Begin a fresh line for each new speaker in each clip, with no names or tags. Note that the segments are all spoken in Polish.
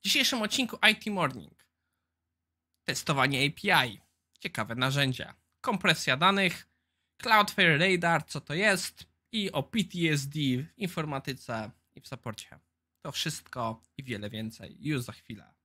W dzisiejszym odcinku IT Morning. Testowanie API. Ciekawe narzędzia. Kompresja danych. Cloudflare Radar, co to jest. I o PTSD w informatyce i w supporcie. To wszystko i wiele więcej już za chwilę.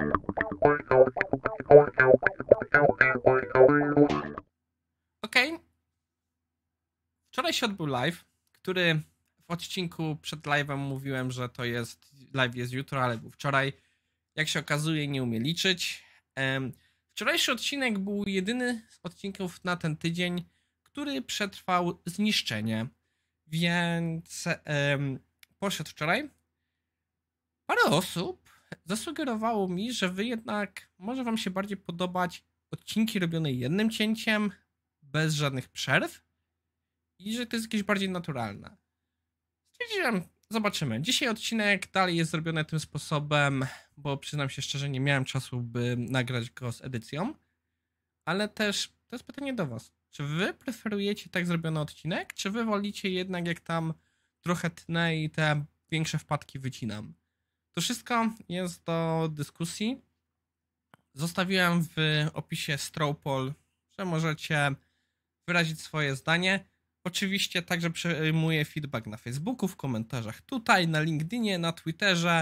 Ok. Wczoraj się odbył live, który w odcinku przed live'em mówiłem, że to jest live jest jutro, ale był wczoraj. Jak się okazuje, nie umie liczyć. Wczorajszy odcinek był jedyny z odcinków na ten tydzień, który przetrwał zniszczenie. Więc poszedł wczoraj. Parę osób zasugerowało mi, że wy jednak może wam się bardziej podobać odcinki robione jednym cięciem, bez żadnych przerw i że to jest jakieś bardziej naturalne. Stwierdziłem, zobaczymy. Dzisiaj odcinek dalej jest zrobiony tym sposobem, bo przyznam się szczerze, nie miałem czasu, by nagrać go z edycją, ale też to jest pytanie do was. Czy wy preferujecie tak zrobiony odcinek, czy wy wolicie jednak jak tam trochę tnę i te większe wpadki wycinam? To wszystko jest do dyskusji. Zostawiłem w opisie straw poll, że możecie wyrazić swoje zdanie. Oczywiście także przyjmuję feedback na Facebooku, w komentarzach tutaj, na LinkedInie, na Twitterze,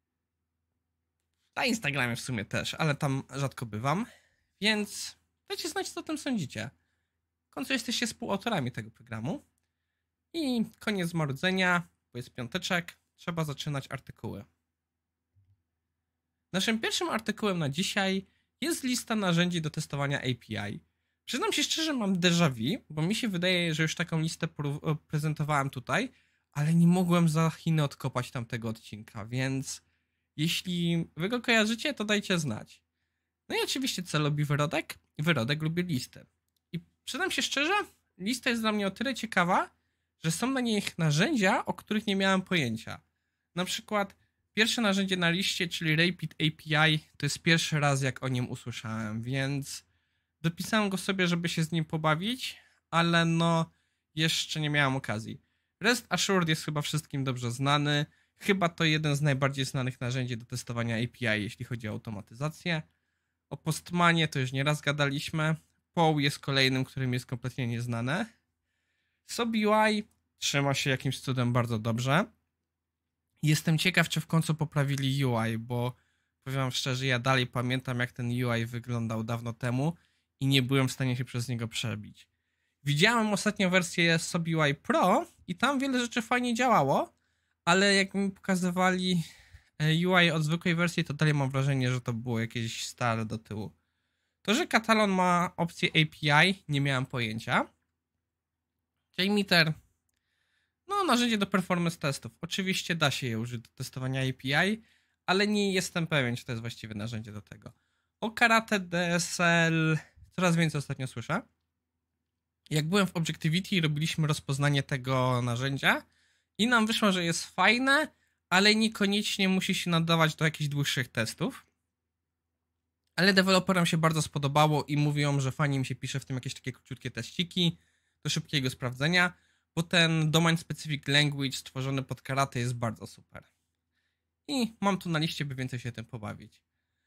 na Instagramie w sumie też, ale tam rzadko bywam. Więc dajcie znać, co o tym sądzicie. W końcu jesteście współautorami tego programu. I koniec marudzenia, bo jest piąteczek, trzeba zaczynać artykuły. Naszym pierwszym artykułem na dzisiaj jest lista narzędzi do testowania API. Przyznam się szczerze, mam déjà vu, bo mi się wydaje, że już taką listę prezentowałem tutaj, ale nie mogłem za Chiny odkopać tamtego odcinka, więc jeśli wy go kojarzycie, to dajcie znać. No i oczywiście co lubi Wyrodek? Wyrodek lubi listy. I przyznam się szczerze, lista jest dla mnie o tyle ciekawa, że są na nich narzędzia, o których nie miałem pojęcia. Na przykład pierwsze narzędzie na liście, czyli Rapid API, to jest pierwszy raz, jak o nim usłyszałem, więc dopisałem go sobie, żeby się z nim pobawić, ale no jeszcze nie miałem okazji. REST Assured jest chyba wszystkim dobrze znany. Chyba to jeden z najbardziej znanych narzędzi do testowania API, jeśli chodzi o automatyzację. O Postmanie to już nieraz gadaliśmy. POW jest kolejnym, którym jest kompletnie nieznane. SobUI trzyma się jakimś cudem bardzo dobrze. Jestem ciekaw, czy w końcu poprawili UI, bo powiem wam szczerze, ja dalej pamiętam, jak ten UI wyglądał dawno temu i nie byłem w stanie się przez niego przebić. Widziałem ostatnią wersję SobUI Pro i tam wiele rzeczy fajnie działało, ale jak mi pokazywali UI od zwykłej wersji, to dalej mam wrażenie, że to było jakieś stare do tyłu. To, że Catalan ma opcję API, nie miałem pojęcia. JMeter, no narzędzie do performance testów. Oczywiście da się je użyć do testowania API, ale nie jestem pewien, czy to jest właściwe narzędzie do tego. O Karate DSL coraz więcej ostatnio słyszę. Jak byłem w Objectivity, robiliśmy rozpoznanie tego narzędzia i nam wyszło, że jest fajne, ale niekoniecznie musi się nadawać do jakichś dłuższych testów. Ale deweloperom się bardzo spodobało i mówią, że fajnie mi się pisze w tym jakieś takie króciutkie teściki do szybkiego sprawdzenia, bo ten domain specific language stworzony pod Karate jest bardzo super. I mam tu na liście, by więcej się tym pobawić.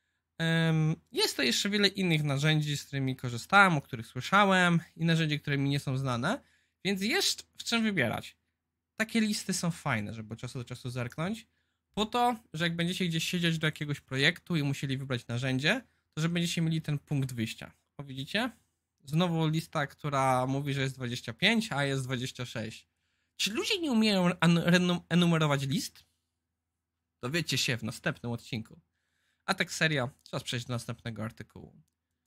Jest to jeszcze wiele innych narzędzi, z którymi korzystałem, o których słyszałem i narzędzi, które mi nie są znane, więc jest w czym wybierać. Takie listy są fajne, żeby od czasu do czasu zerknąć, po to, że jak będziecie gdzieś siedzieć do jakiegoś projektu i musieli wybrać narzędzie, to że będziecie mieli ten punkt wyjścia. O, widzicie? Znowu lista, która mówi, że jest 25, a jest 26. Czy ludzie nie umieją enumerować list? Dowiecie się w następnym odcinku. A tak serio, czas przejść do następnego artykułu.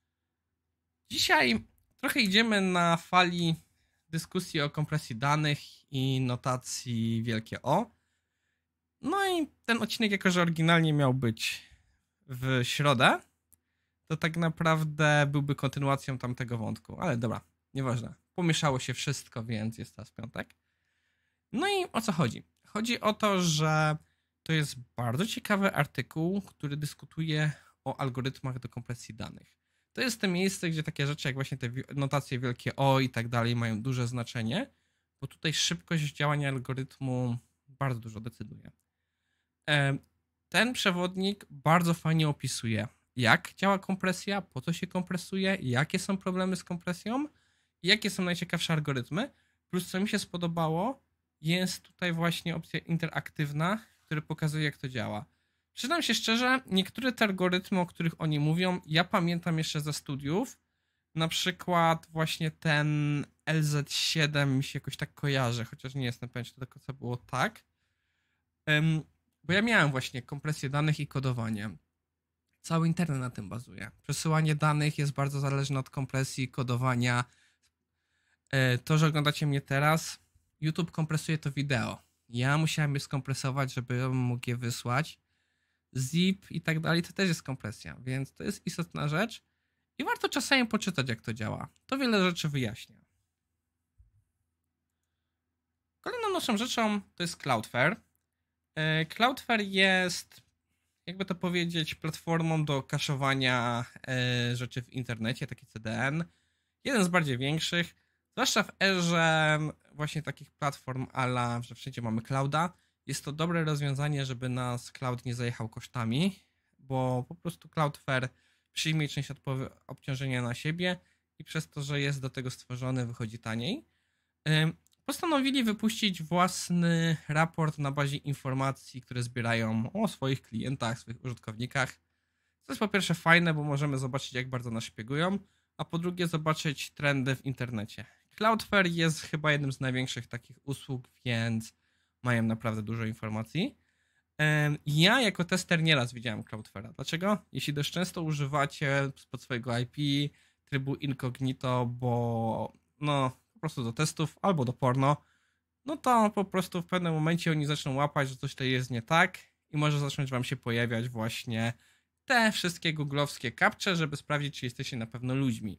Dzisiaj trochę idziemy na fali dyskusji o kompresji danych i notacji wielkie O. No i ten odcinek, jako że oryginalnie miał być w środę, to tak naprawdę byłby kontynuacją tamtego wątku. Ale dobra, nieważne. Pomieszało się wszystko, więc jest teraz piątek. No i o co chodzi? Chodzi o to, że to jest bardzo ciekawy artykuł, który dyskutuje o algorytmach do kompresji danych. To jest to miejsce, gdzie takie rzeczy jak właśnie te notacje wielkie O i tak dalej mają duże znaczenie, bo tutaj szybkość działania algorytmu bardzo dużo decyduje. ten przewodnik bardzo fajnie opisuje, jak działa kompresja, po co się kompresuje, jakie są problemy z kompresją i jakie są najciekawsze algorytmy. Plus, co mi się spodobało, jest tutaj właśnie opcja interaktywna, która pokazuje, jak to działa. Przyznam się szczerze, niektóre te algorytmy, o których oni mówią, ja pamiętam jeszcze ze studiów. Na przykład właśnie ten LZ7 mi się jakoś tak kojarzy, chociaż nie jestem pewien, czy to do końca było tak. Bo ja miałem właśnie kompresję danych i kodowanie. Cały internet na tym bazuje. Przesyłanie danych jest bardzo zależne od kompresji, kodowania. To, że oglądacie mnie teraz, YouTube kompresuje to wideo. Ja musiałem je skompresować, żeby mógł je wysłać. Zip i tak dalej, to też jest kompresja, więc to jest istotna rzecz i warto czasami poczytać, jak to działa. To wiele rzeczy wyjaśnia. Kolejną naszą rzeczą to jest Cloudflare. Cloudflare jest, jakby to powiedzieć, platformą do kaszowania rzeczy w internecie, taki CDN. Jeden z bardziej większych, zwłaszcza w erze właśnie takich platform ala, że wszędzie mamy clouda. Jest to dobre rozwiązanie, żeby nas cloud nie zajechał kosztami, bo po prostu Cloudflare przyjmie część obciążenia na siebie i przez to, że jest do tego stworzony, wychodzi taniej. Postanowili wypuścić własny raport na bazie informacji, które zbierają o swoich klientach, swoich użytkownikach. To jest po pierwsze fajne, bo możemy zobaczyć, jak bardzo nas szpiegują, a po drugie zobaczyć trendy w internecie. Cloudflare jest chyba jednym z największych takich usług, więc mają naprawdę dużo informacji. Ja jako tester nieraz widziałem Cloudflare'a. Dlaczego? Jeśli dość często używacie spod swojego IP trybu incognito, bo no po prostu do testów albo do porno, no to po prostu w pewnym momencie oni zaczną łapać, że coś tutaj jest nie tak i może zacząć wam się pojawiać właśnie te wszystkie googlowskie captcha, żeby sprawdzić, czy jesteście na pewno ludźmi.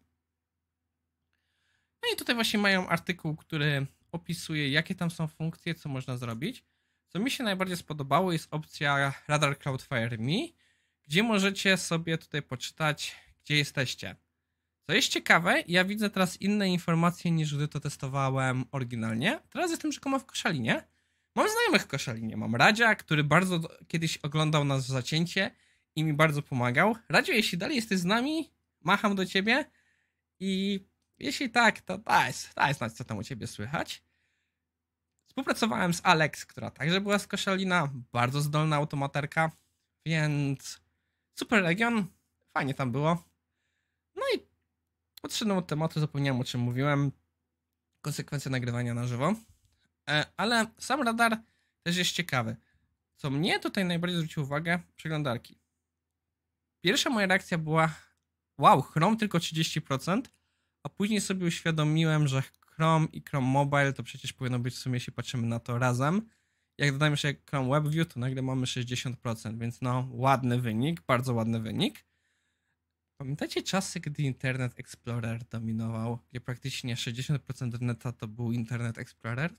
No i tutaj właśnie mają artykuł, który opisuje, jakie tam są funkcje, co można zrobić. Co mi się najbardziej spodobało, jest opcja Radar Cloudflare Me, gdzie możecie sobie tutaj poczytać, gdzie jesteście. Co jest ciekawe, ja widzę teraz inne informacje, niż gdy to testowałem oryginalnie. Teraz jestem rzekomo w Koszalinie. Mam znajomych w Koszalinie. Mam Radzia, który bardzo kiedyś oglądał nas w zacięcie i mi bardzo pomagał. Radziu, jeśli dalej jesteś z nami, macham do ciebie i jeśli tak, to daj znać, co tam u ciebie słychać. Współpracowałem z Alex, która także była z Koszalina, bardzo zdolna automaterka, więc super region, fajnie tam było. No i odszedłem od tematu, zapomniałem, o czym mówiłem. Konsekwencje nagrywania na żywo. Ale sam radar też jest ciekawy. Co mnie tutaj najbardziej zwróciło uwagę, przeglądarki. Pierwsza moja reakcja była wow, Chrome tylko 30%, a później sobie uświadomiłem, że Chrome i Chrome Mobile to przecież powinno być w sumie, jeśli patrzymy na to razem. Jak dodajemy jeszcze Chrome WebView, to nagle mamy 60%, więc no ładny wynik, bardzo ładny wynik. Pamiętacie czasy, gdy Internet Explorer dominował, gdzie praktycznie 60% neta to był Internet Explorer?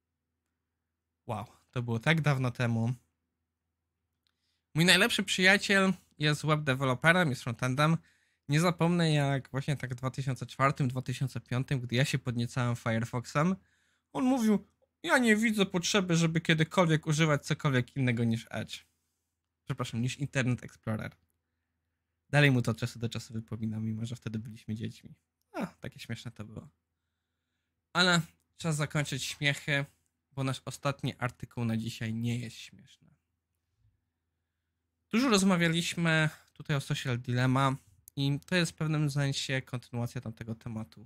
Wow, to było tak dawno temu. Mój najlepszy przyjaciel jest web developerem, jest frontendem. Nie zapomnę, jak właśnie tak w 2004-2005, gdy ja się podniecałem Firefoxem, on mówił, ja nie widzę potrzeby, żeby kiedykolwiek używać cokolwiek innego niż Edge. Przepraszam, niż Internet Explorer. Dalej mu to od czasu do czasu wypomina, mimo że wtedy byliśmy dziećmi. Takie śmieszne to było. Ale czas zakończyć śmiechy, bo nasz ostatni artykuł na dzisiaj nie jest śmieszny. Dużo rozmawialiśmy tutaj o Social Dilemma i to jest w pewnym sensie kontynuacja tamtego tematu.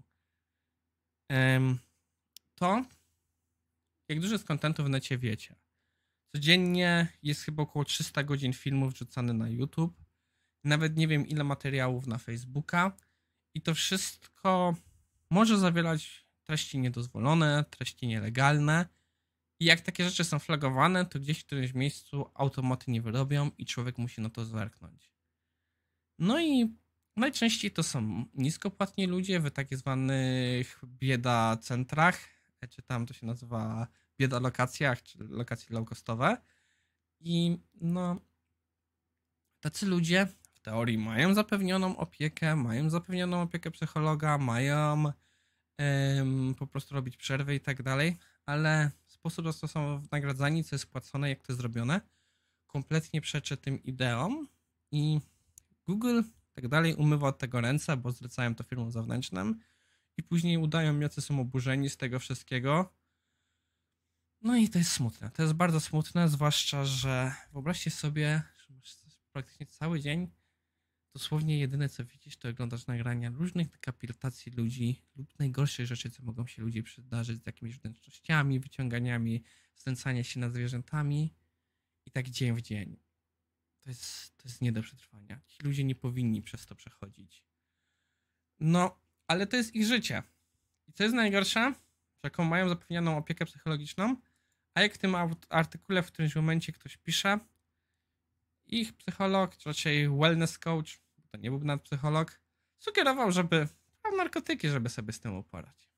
To, jak dużo z kontentu w necie wiecie. Codziennie jest chyba około 300 godzin filmów wrzucane na YouTube. Nawet nie wiem, ile materiałów na Facebooka. I to wszystko może zawierać treści niedozwolone, treści nielegalne. I jak takie rzeczy są flagowane, to gdzieś w którymś miejscu automaty nie wyrobią i człowiek musi na to zerknąć. No i najczęściej to są niskopłatni ludzie w tak zwanych bieda centrach, czy tam to się nazywa bieda lokacjach, czy lokacje low-costowe. I no, tacy ludzie w teorii mają zapewnioną opiekę psychologa, mają po prostu robić przerwy i tak dalej, ale sposób, za co są nagradzani, co jest płacone, jak to jest zrobione, kompletnie przeczy tym ideom i Google tak dalej umywa od tego ręce, bo zlecają to firmom zewnętrznym i później udają, jacy są oburzeni z tego wszystkiego. No i to jest smutne. To jest bardzo smutne, zwłaszcza, że wyobraźcie sobie, że masz praktycznie cały dzień, dosłownie jedyne co widzisz, to oglądasz nagrania różnych dekapitacji ludzi lub najgorszych rzeczy, co mogą się ludzi przydarzyć z jakimiś wnętrznościami, wyciąganiami, znęcania się nad zwierzętami i tak dzień w dzień. To jest nie do przetrwania. Ci ludzie nie powinni przez to przechodzić. No, ale to jest ich życie. I co jest najgorsze? Jaką mają zapewnioną opiekę psychologiczną, a jak w tym artykule w którymś momencie ktoś pisze, ich psycholog, czy raczej wellness coach, bo to nie był nawet psycholog, sugerował, żeby brał narkotyki, żeby sobie z tym uporać.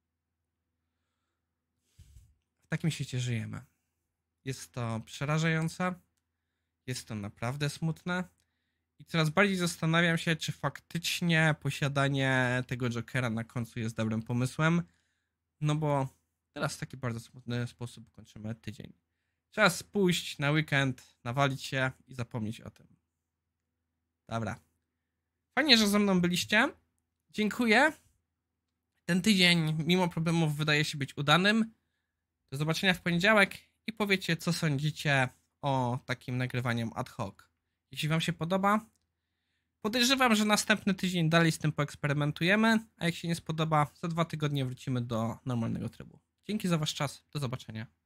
W takim świecie żyjemy. Jest to przerażające, jest to naprawdę smutne i coraz bardziej zastanawiam się, czy faktycznie posiadanie tego Jokera na końcu jest dobrym pomysłem, no bo teraz w taki bardzo smutny sposób kończymy tydzień. Czas pójść na weekend, nawalić się i zapomnieć o tym. Dobra. Fajnie, że ze mną byliście. Dziękuję. Ten tydzień, mimo problemów, wydaje się być udanym. Do zobaczenia w poniedziałek i powiecie, co sądzicie o takim nagrywaniu ad hoc. Jeśli wam się podoba, podejrzewam, że następny tydzień dalej z tym poeksperymentujemy, a jak się nie spodoba, za 2 tygodnie wrócimy do normalnego trybu. Dzięki za wasz czas. Do zobaczenia.